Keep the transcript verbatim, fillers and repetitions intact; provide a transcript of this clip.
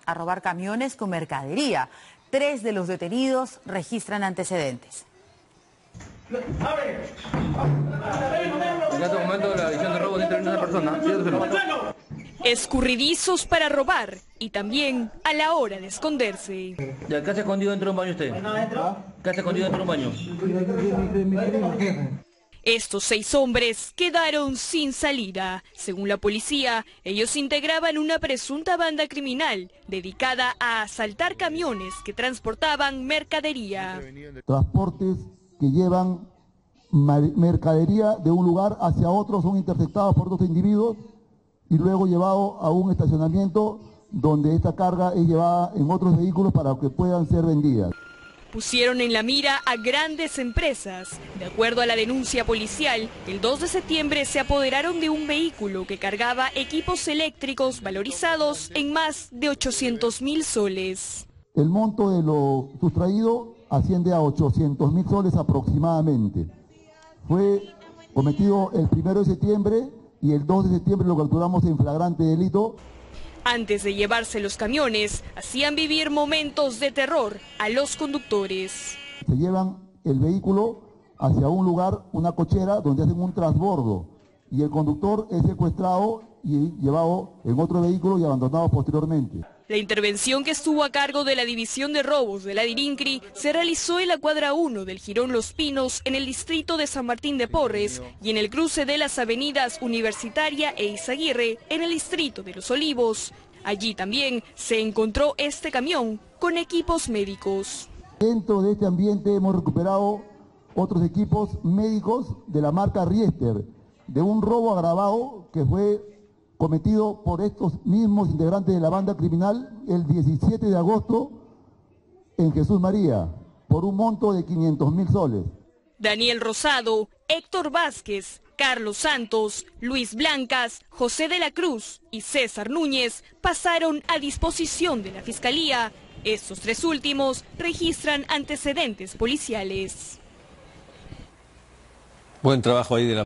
a robar camiones con mercadería. Tres de los detenidos registran antecedentes. En este momento la edición de robo de una persona. Escurridizos para robar y también a la hora de esconderse. ¿Ya qué hace escondido dentro de un baño usted? ¿Qué hace escondido dentro de un baño? Estos seis hombres quedaron sin salida. Según la policía, ellos integraban una presunta banda criminal dedicada a asaltar camiones que transportaban mercadería. Transportes que llevan mercadería de un lugar hacia otro son interceptados por otros individuos y luego llevados a un estacionamiento donde esta carga es llevada en otros vehículos para que puedan ser vendidas. Pusieron en la mira a grandes empresas. De acuerdo a la denuncia policial, el dos de septiembre se apoderaron de un vehículo que cargaba equipos eléctricos valorizados en más de ochocientos mil soles. El monto de lo sustraído asciende a ochocientos mil soles aproximadamente. Fue cometido el primero de septiembre y el dos de septiembre lo capturamos en flagrante delito. Antes de llevarse los camiones, hacían vivir momentos de terror a los conductores. Se llevan el vehículo hacia un lugar, una cochera, donde hacen un transbordo y el conductor es secuestrado y llevado en otro vehículo y abandonado posteriormente. La intervención, que estuvo a cargo de la División de Robos de la DIRINCRI, se realizó en la cuadra uno del Jirón Los Pinos, en el distrito de San Martín de Porres, y en el cruce de las avenidas Universitaria e Izaguirre, en el distrito de Los Olivos. Allí también se encontró este camión con equipos médicos. Dentro de este ambiente hemos recuperado otros equipos médicos de la marca Riester, de un robo agravado que fue cometido por estos mismos integrantes de la banda criminal el diecisiete de agosto en Jesús María, por un monto de quinientos mil soles. Daniel Rosado, Héctor Vázquez, Carlos Santos, Luis Blancas, José de la Cruz y César Núñez pasaron a disposición de la Fiscalía. Estos tres últimos registran antecedentes policiales. Buen trabajo ahí de la